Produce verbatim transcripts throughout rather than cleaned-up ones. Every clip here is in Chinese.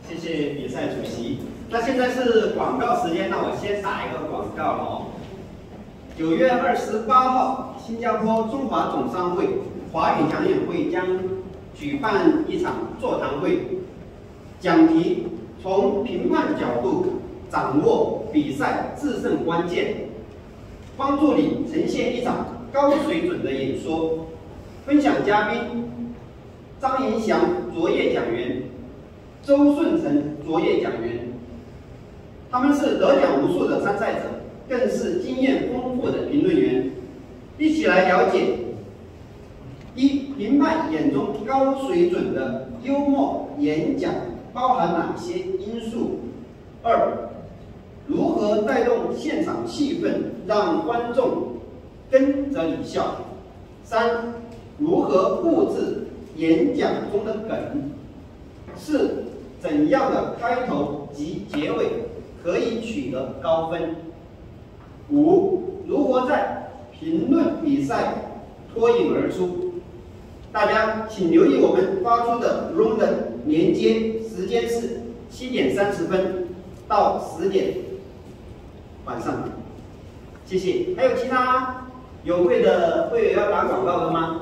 谢谢比赛主席。那现在是广告时间，那我先打一个广告了哦。九月二十八号，新加坡中华总商会华语讲演会将举办一场座谈会，讲题从评判角度掌握比赛制胜关键，帮助你呈现一场高水准的演说。分享嘉宾张银祥卓越讲员，周顺成卓越讲员，他们是得奖无数的参赛者，更是经验丰富的评论员。一起来了解：一、评判眼中高水准的幽默演讲包含哪些因素？二、如何带动现场气氛，让观众跟着你笑？三、如何布置演讲中的梗？四、怎样的开头及结尾可以取得高分？五、如何在评论比赛脱颖而出？大家请留意我们发出的 room 的连接，时间是七点三十分到十点晚上。谢谢。还有其他有会的会员要打广告的吗？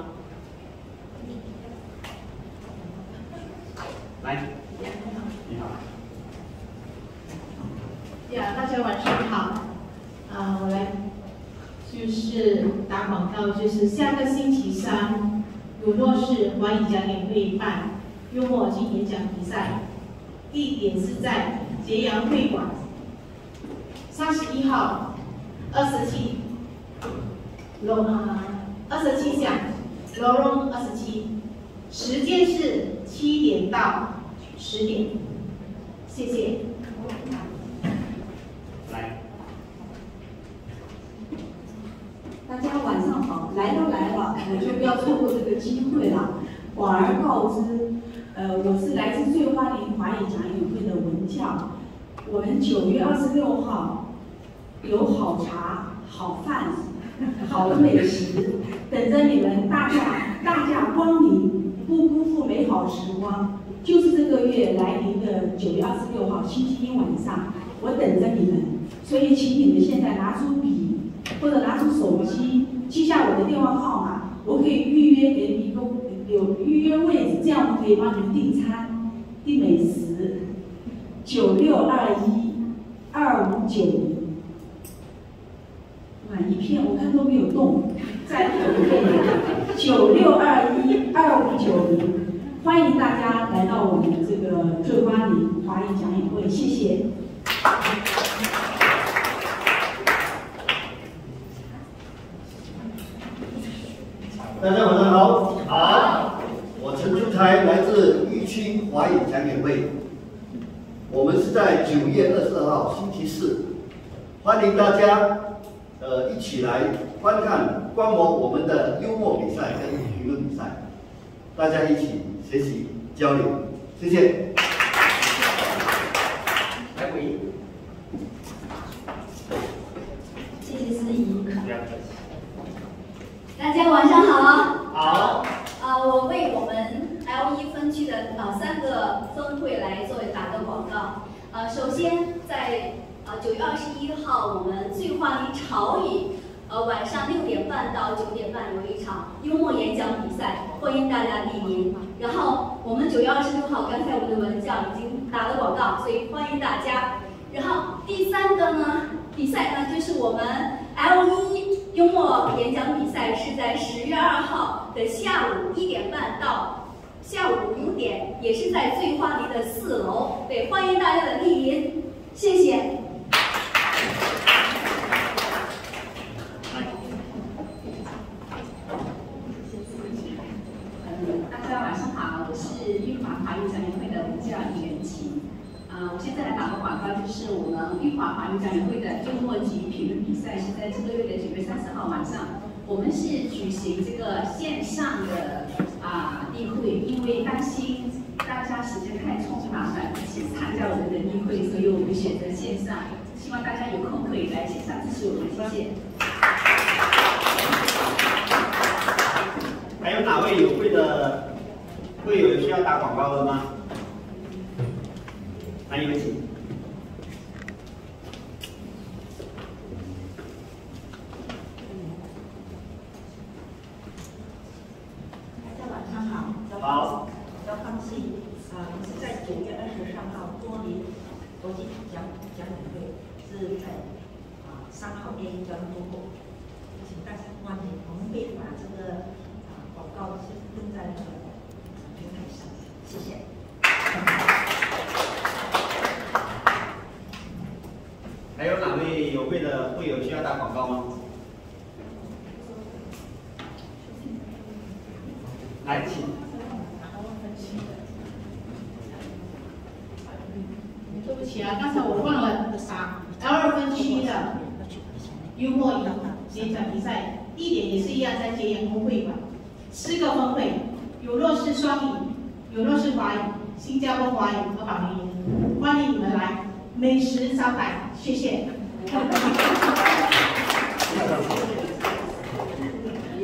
来，你好。 呀，大家晚上好。啊，我来就是打广告，就是下个星期三，永乐市华语讲演会办幽默及演讲比赛，地点是在揭阳会馆，三十一号，二十七楼啊，二十七巷，楼龙二十七，时间是七点到十点，谢谢。 来， 大家晚上好，来都来了，我就不要错过这个机会了。广而告之，呃，我是来自醉花林华语讲演会的文教，我们九月二十六号有好茶、好饭、好的美食等着你们大驾大驾光临，不辜负美好时光。就是这个月来临的九月二十六号星期一晚上，我等着你们，所以请你们现在拿出笔或者拿出手机，记下我的电话号码，我可以预约给你一个有预约位置，这样我可以帮你们订餐、订美食。九六二一二五九零，哇，一片我看都没有动，再有一遍，九六二一二五九零。欢迎大家来到我们的这个醉花林华语讲演会，谢谢。 大家晚上好，好，我陈春才来自豫区华语讲演会，我们是在九月二十二号星期四，欢迎大家呃一起来观看观摩我们的幽默比赛跟评论比赛，大家一起学习交流，谢谢。 来回应。 谢谢司仪。大家晚上好。 好。 啊，我为我们 L 一分区的啊三个分会来作为打个广告。呃，首先在啊九月二十一号，我们醉花林潮语。呃，晚上六点半到九点半有一场幽默演讲比赛，欢迎大家莅临。然后我们九月二十六号，刚才我们的文教已经打了广告，所以欢迎大家。然后第三个呢，比赛呢就是我们 L 一幽默演讲比赛，是在十月二号的下午一点半到下午五点，也是在醉花林的四楼。对，欢迎大家的莅临，谢谢。 大家晚上好，我是玉华华语讲演会的文教李元琴。啊、呃，我现在来打个广告，就是我们玉华华语讲演会的幽默及评论比赛是在这个月的九月三十号晚上，我们是举行这个线上的啊、呃、例会，因为担心大家时间太匆忙了，一起参加我们的例会，所以我们选择线上，希望大家有空可以来线上支持我们，谢谢。 还有哪位有会的会有需要打广告的吗？ 韩宇请。 大家晚上好。 好。 要放弃啊，我是在九月二十三号多林国际讲讲演会，是在啊三号 A 交通公路，请大家欢迎。我们会把这个啊广告是登在那个平台上，谢谢。 还有哪位有会的会友需要打广告吗？来，请。 对不起啊，刚才我忘了打 L 二分区的幽默影演讲比赛，地点也是一样，在捷研工会馆，四个分会，有弱势双语，有弱势华语、新加坡华语和保龄语，欢迎你们来美食招待，谢谢。